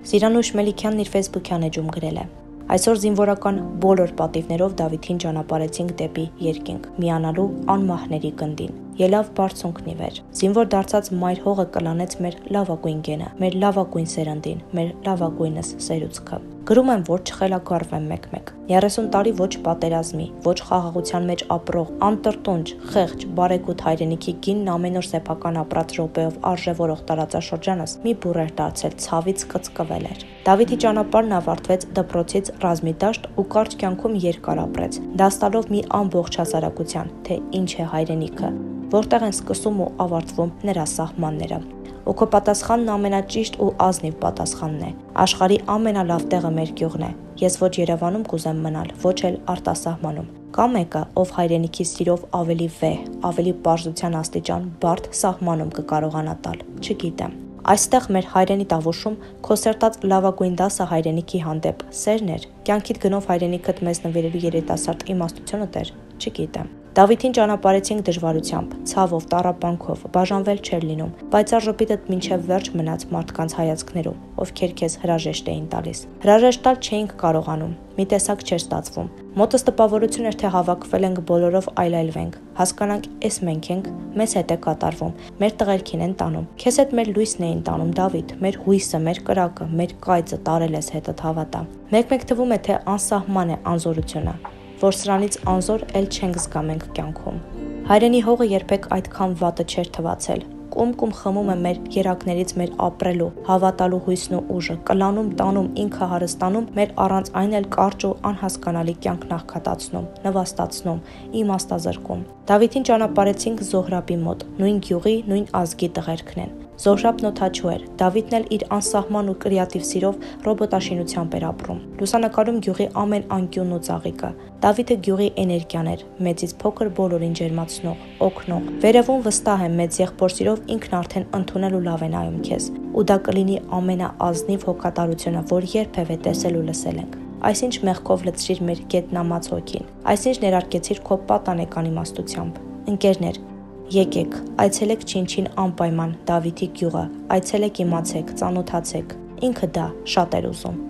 Սիրանուշ Մելիքյանն իր Facebook-յան էջում գրել է. Այսօր զինվորական բոլոր պատիվներով Դավիթին ճանապարհեցինք դեպի երկինք, միանալու անմահների գնդին։ Ելավ բարձունքն ի վեր։ Զինվոր դարձած մայր հողը կլանեց մեր լավագույն գենը, մեր լավագույն սերնդին, մեր լավագույնս սերուցքը։ Գրում եմ, որ չխելագարվեմ մեկ-մեկ։ 30 տարի ոչ պատերազմի, ոչ խաղաղության մեջ ապրող, անտրտունջ, խեղճ, բարեկոտ հայրենիքի գինն ամեն օր սեփական ապրած րոպեով արժևորող տարածաշրջանս մի բուռ էր դարձել, ցավից կծկվել էր։ Դավիթի ճանապարհն ավարտվեց դպրոցից ռազմի դաշտ ու կարճ կյանքում երկար ապրեց, դաստալով մի ամբողջ հասարակության, թե ինչ է հայրենիքը, որտեղ են սկսում ու ավարտվում նրա սահմանները։ Ու քո պատասխանն ամենաճիշտ ու ազնիվ պատասխանն է։ Աշխարհի ամենալավ տեղը մեր գյուղն է։ Ես ոչ Երևանում կուզեմ մնալ, ոչ էլ արտասահմանում։ Կա մեկը, ով հայրենիքի սիրով ավելի վեհ, ավելի պարզության աստիճան բարդ սահմանում կկարողանա տալ, չգիտեմ։ Այստեղ մեր հայրենի տավուշում քո սերտած լավագույն դասը հայրենիքի հանդեպ սերն էր, կյանքիդ գնով հայրենիքդ մեզ նվիրելու երիտասարդ իմաստությունդ էր, չգիտեմ։ Դավիթին ճանապարհեցինք դժվարությամբ, ցավով, տառապանքով, բաժանվել չէր լինում, պայծառ ժպիտդ մինչև վերջ մնաց մարդկանց հայացքներում, ովքեր քեզ հրաժեշտ էին տալիս։ Հրաժեշտ տալ չէինք կարողանում, մի տեսակ չէր ստացվում։ Մոտս տպավորություն էր, թե հավաքվել ենք բոլորով այլայլվենք, հասկանանք, էս մենք ենք, մեզ հետ է կատարվում, մեր տղերքին են տանում։ Քեզ հետ մեր լույսն էին տանում, Դավիթ, մեր հույսը, մեր կրակը, մեր կայծը տարել ես հետդ հավատա։ Մեկ-մեկ թվում է, թե անսահման է անզորությունը, որ սրանից անզոր էլ չենք զգա մենք կյանքում։ Հայրենի հողը երբեք այդքան վատը չէր թվացել։ Կում խմում է մեր երակներից մեր ապրելու, հավատալու հույսն ու ուժը, կլանում, տանում, ինքը հարստանում, մեր առանց այն էլ կարճ ու անհասկանալի կյանքն աղքատացնում, նվաստացնում, իմաստազրկում։ Դավիթին ճանապարհեցինք Զոհրաբի մոտ, նույն գյուղի, նույն ազգի տղերքն են։ Զոհրաբն օդաչու էր, Դավիթն էլ իր անսահման ու կրեատիվ սիրով ռոբոտաշինությամբ էր ապրում։ Լուսանկարում գյուղի ամեն անկյունն ու ծաղիկը։ Դավիթը գյուղի էներգիան էր, մեծից փոքր բոլորին ջերմացնող, օգնող։ Վերևում վստահ եմ մեծ եղբոր սիրով ինքն արդեն ընդունել ու լավ է նայում քեզ։ Ու դա կլինի ամենաազնիվ հոգատարությունը, որ երբևէ տեսել ու լսել ենք։ Այսինչ մեղքով լցրիր մեր գետնամած հոգին։ Այսինչ ներարկեցիր քո պատանեկան իմաստությամբ։ Ընկերներ, եկեք, այցելեք Չինչին անպայման Դավիթի գյուղը, այցելեք իմացեք, ծանոթացեք, ինքը դա շատ էր ուզում։